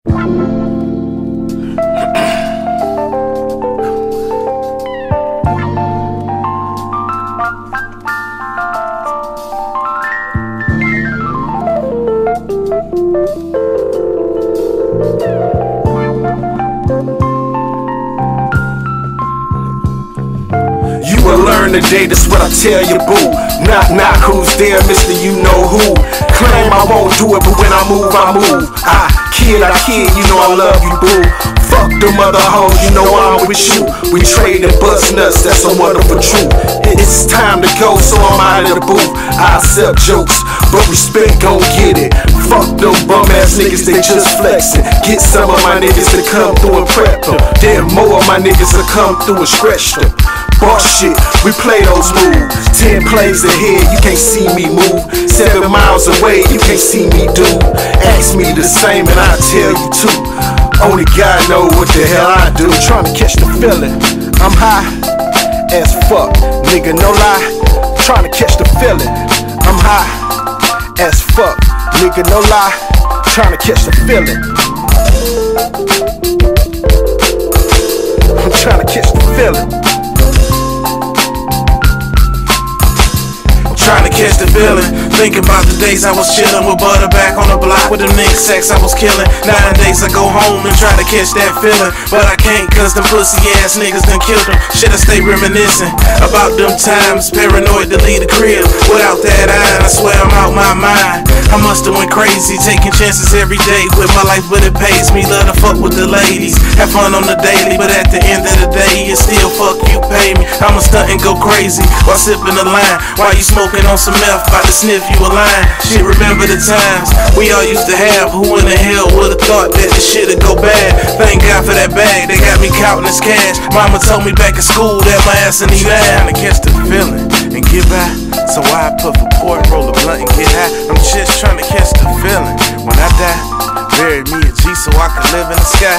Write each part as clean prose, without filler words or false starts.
Learn today, that's what I tell you, boo. Knock, knock, who's there, Mr. You Know Who? Claim I won't do it, but when I move, I move. I kid, you know I love you, boo. Fuck them other hoes, you know I'm with you. We trade and bust nuts, that's a wonderful truth. It's time to go, so I'm out of the booth. I accept jokes, but respect gon' get it. Fuck them bum ass niggas, they just flexing. Get some of my niggas to come through and prep them. Then more of my niggas to come through and stretch them. Boss shit, we play those moves. 10 plays ahead, you can't see me move. 7 miles away, you can't see me do. Ask me the same and I'll tell you too. Only God know what the hell I do. Trying to catch the feeling, I'm high as fuck, nigga, no lie. Trying to catch the feeling, I'm high as fuck, nigga, no lie. Trying to catch the feeling, I'm trying to catch the feeling. Trying to catch the feeling, thinking about the days I was chilling with butter back on the block with them niggas sex I was killing. Nowadays I go home and try to catch that feeling, but I can't cause them pussy ass niggas done killed them. Shit, I stay reminiscing about them times, paranoid to leave the crib. Without that eye, I swear I'm out my mind. I musta went crazy, taking chances every day with my life, but it pays me. Love to fuck with the ladies, have fun on the daily, but at the end of the day, it's still fuck you pay me. I'ma stunt and go crazy while sipping the line, while you smoking on some meth, about to sniff you a line. Shit, remember the times we all used to have. Who in the hell would've thought that this shit'd go bad? Thank God for that bag, they got me counting this cash. Mama told me back in school that my ass in the trying to catch the feeling and get by, so I puff a port, roll a blunt and get high. I'm just trying to catch the feeling. When I die, bury me a G so I can live in the sky.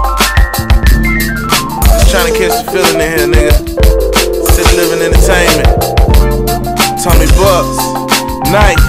Just trying to catch the feeling in here, nigga. City Living Entertainment, Tony Bucks, Night.